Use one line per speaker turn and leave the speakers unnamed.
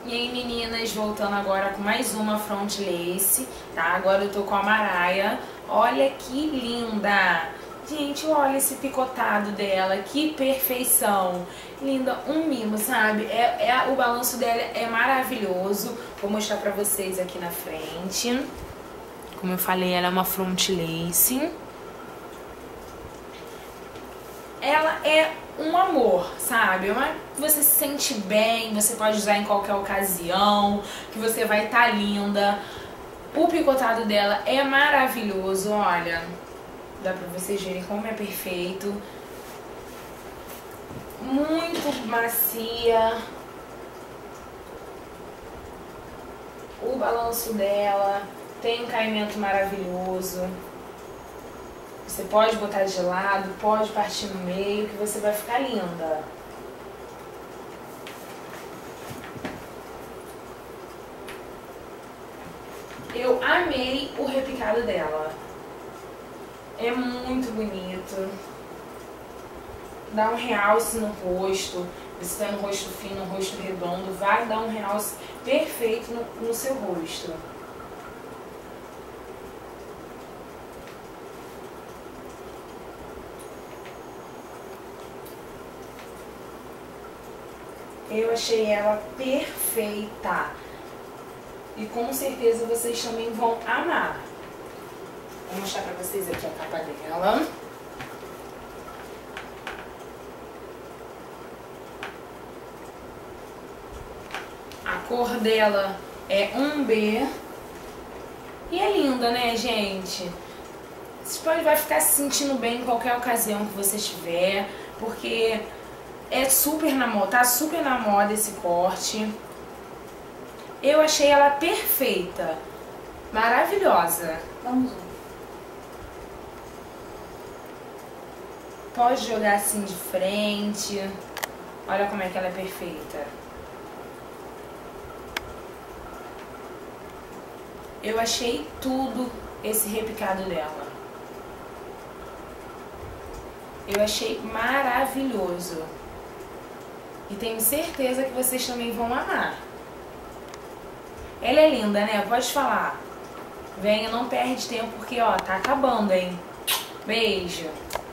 E aí, meninas, voltando agora com mais uma front lace, tá? Agora eu tô com a Mariah. Olha que linda! Gente, olha esse picotado dela, que perfeição! Linda, um mimo, sabe? O balanço dela é maravilhoso. Vou mostrar pra vocês aqui na frente. Como eu falei, ela é uma front lace. Ela é um amor, sabe? Você se sente bem, você pode usar em qualquer ocasião, que você vai estar linda. O picotado dela é maravilhoso, olha. Dá pra vocês verem como é perfeito. Muito macia. O balanço dela tem um caimento maravilhoso. Você pode botar de lado, pode partir no meio, que você vai ficar linda. Eu amei o repicado dela. É muito bonito. Dá um realce no rosto. Você tem um rosto fino, um rosto redondo, vai dar um realce perfeito no seu rosto. Eu achei ela perfeita. E com certeza vocês também vão amar. Vou mostrar pra vocês aqui a capa dela. A cor dela é 1B. E é linda, né, gente? Você vai ficar se sentindo bem em qualquer ocasião que você estiver. Porque é super na moda, tá super na moda esse corte. Eu achei ela perfeita. Maravilhosa.
Vamos lá.
Pode jogar assim de frente. Olha como é que ela é perfeita. Eu achei tudo esse repicado dela. Eu achei maravilhoso. E tenho certeza que vocês também vão amar. Ela é linda, né? Pode falar. Venha, não perde tempo porque, ó, tá acabando, hein? Beijo.